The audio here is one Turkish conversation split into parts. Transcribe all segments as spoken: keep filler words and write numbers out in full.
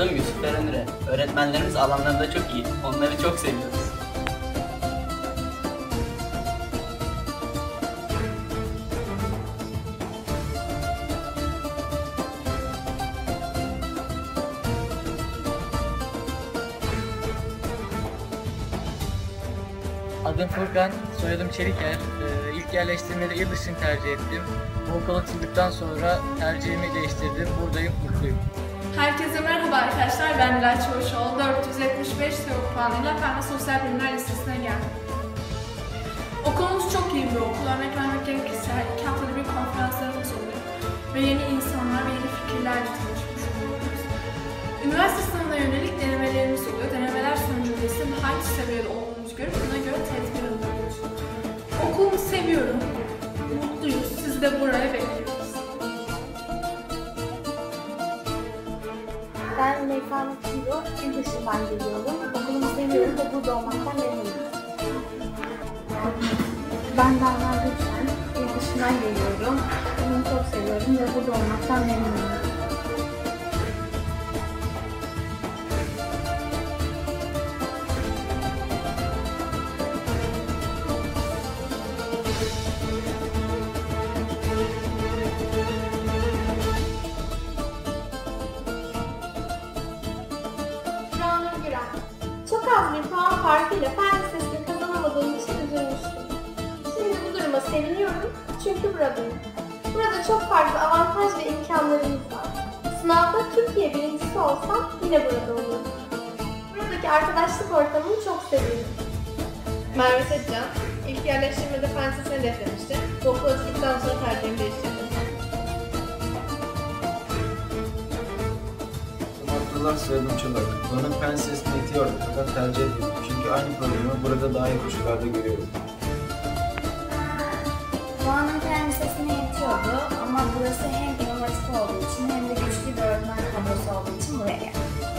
Adım Yusuf Erenüre. Öğretmenlerimiz alanlarında çok iyi. Onları çok seviyoruz. Adım Furkan, soyadım Çeliker. Ee, ilk yerleştirmede il dışını tercih ettim. Bu okul açıldıktan sonra tercihimi değiştirdim. Buradayım, mutluyum. Herkese merhaba arkadaşlar, ben Nilay Çavuşoğlu. dört yüz yetmiş beş TEOG puanıyla Fen ve Sosyal Bilimler Lisesi'ne geldim. Okulumuz çok iyi bir okul. Örnek vermek gerekirse iki haftada bir konferanslarımız oluyor. Ve yeni insanlar ve yeni fikirlerle tanışmış oluyoruz. Üniversite sınavına yönelik denemelerimiz oluyor. Denemeler sonucunda ise hangi seviyede olduğumuzu görüp buna göre tedbir alıyoruz. Okulumu seviyorum, mutluyuz. Sizi de buraya bekliyoruz. Ben Meyfane Kiro, il dışından geliyorum. Okulumu seviyorum ve burada olmaktan memnunum. Ben Berna Gülşen, il dışından geliyorum. Okulumu çok seviyorum ve burada olmaktan memnunum. Çok az bir puan farkıyla fen lisesini kazanamadığım için üzülmüştüm. Şimdi bu duruma seviniyorum çünkü buradayım. Burada çok farklı avantaj ve imkanlarımız var. Sınavda Türkiye birincisi olsam yine burada olurum. Buradaki arkadaşlık ortamını çok seviyorum. Merve Seçcan, ilk yerleştirmede fen lisesini hedeflemiştim. Bu okul açıldıktan sonra tercihimi değiştirdim. Abdullah soyadım Çolak. Bana fen lisesini itiyordu fakat tercih etmedim. Çünkü aynı problemi burada daha iyi koşullarda görüyorum. Doğan'ın fen lisesine yetiyordu ama burası hem inovatif olduğu için hem de güçlü bir öğretmen kadrosu olduğu için buraya geldim.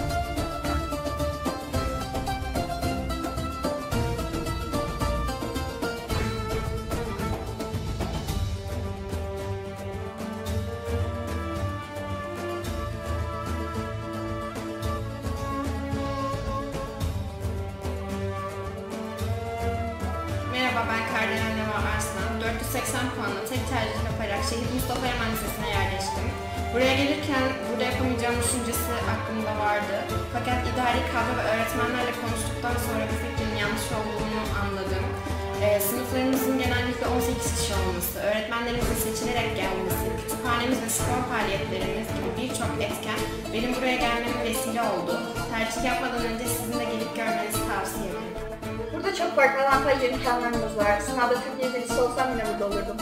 Merhaba, ben Kardinal Neva Arslan. dört yüz seksen puanla tek tercih yaparak şehit Mustafa Eman Lisesi'ne yerleştim. Buraya gelirken burada yapamayacağım düşüncesi aklımda vardı. Fakat idari kadro ve öğretmenlerle konuştuktan sonra bu fikrin yanlış olduğunu anladım. Ee, sınıflarımızın genellikle on sekiz kişi olması, öğretmenlerimizin seçilerek gelmesi, kütüphanemiz ve spor faaliyetlerimiz gibi birçok etken benim buraya gelmeme vesile oldu. Tercih yapmadan önce sizin de gelip görmenizi tavsiye ederim. Burada çok farklı avantaj ve imkanlarımız var. Sınavda Türkiye birincisi olsam yine burada olurdum.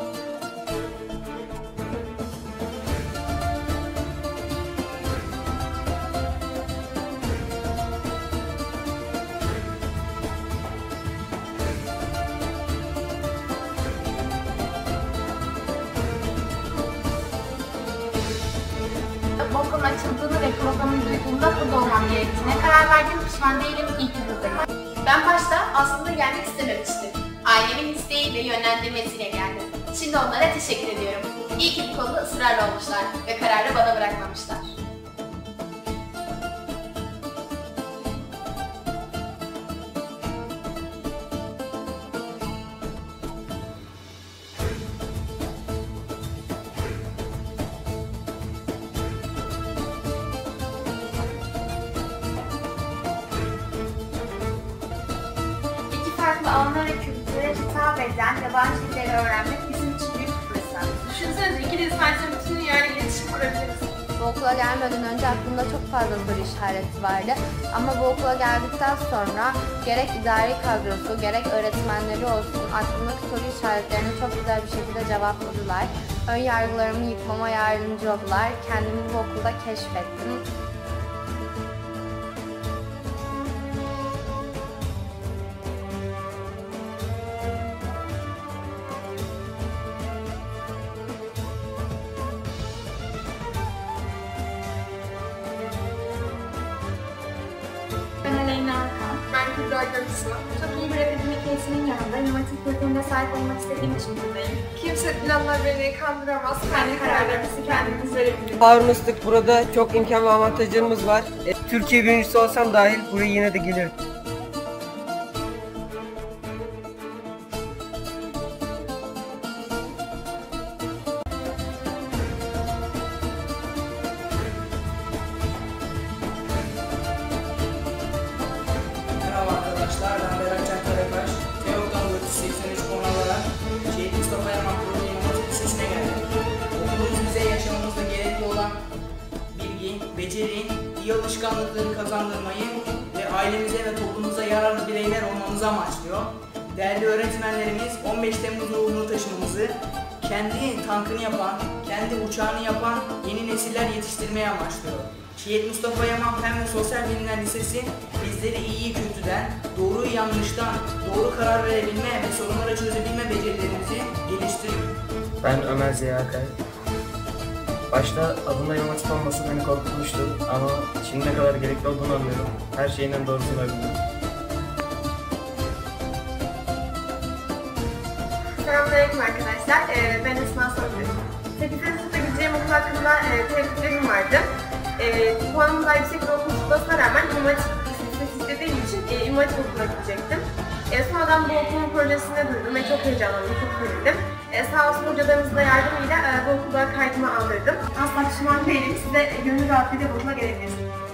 Bu okulun açıldığını ve programını duyduğumda burada olmam gerektiğine karar verdim. Pişman değilim, iyi ki buradayım. Ben başta aslında gelmek istememiştim. Ailemin isteğiyle yönlendirmesiyle geldim. Şimdi onlara teşekkür ediyorum. İyi ki bu konuda ısrarlı olmuşlar ve kararı bana bırakmamışlar. Farklı alanlara ve kültüre hitap eden yabancı dilleri öğrenmek bizim için büyük bir fırsat. Düşünsenize İngiliz sayesinde bütün dünyayla iletişim kurabiliriz. Bu okula gelmeden önce aklımda çok fazla soru işareti vardı. Ama bu okula geldikten sonra gerek idari kadrosu, gerek öğretmenleri olsun aklımdaki soru işaretlerini çok güzel bir şekilde cevapladılar. Ön yargılarımı yıkmama yardımcı oldular. Kendimi bu okulda keşfettim. Ben Aleyna Arkan. Ben Burak Göksu. Çok iyi bir akademik eğitimin yanında inovatif profilinde sahip olmak istediğim için buradayım. Kimse planlar beni kandıramaz. Kendi kararlarımızı kendimiz verebiliriz. Harun Islık, burada çok imkan ve avantajlarımız var. E, Türkiye birincisi olsam dahil buraya yine de gelirim. Merhaba arkadaşlar, ben Berat Can Karakaş. Teok'tan dört yüz seksen üç puan alarak Şehit Mustafa Yaman Kurulu İmam Lisesi'ne geldim. Okulumuz bize yaşamamızda gerekli olan bilgi, beceri, iyi alışkanlıkları kazandırmayı ve ailemize ve toplumumuza yararlı bireyler olmamızı amaçlıyor. Değerli öğretmenlerimiz on beş Temmuz ruhunu taşımamızı, kendi tankını yapan, kendi uçağını yapan yeni nesiller yetiştirmeye amaçlıyor. Şehit Mustafa Yaman Fen ve Sosyal Bilimler Lisesi bizleri iyiyi kötüden, doğruyu yanlıştan, doğru karar verebilme ve sorunları çözebilme becerilerimizi geliştiriyor. Ben Ömer Ziya Akay. Başta adında İmam Hatip olması beni korkutmuştu ama şimdi ne kadar gerekli olduğunu anlıyorum. Her şeyin en doğrusunu biliyorum. Selamünaleyküm arkadaşlar. Ee, ben Esma Songül. sekizinci sınıfta gideceğim okul hakkında e, tereddütlerim vardı. E, puanım daha yüksek bir okul tutmasına rağmen İmam Hatip Lisesi istediğim için e, İmam Hatip okuluna gidecektim. E, sonradan bu okulun projesini duydum ve çok heyecanlandım, çok sevindim. E, sağ olsun hocalarımızın da yardımıyla e, bu okula kaydımı aldırdım. Asla pişman değilim. Size gönül rahatlığıyla bu okula gelebilirsiniz.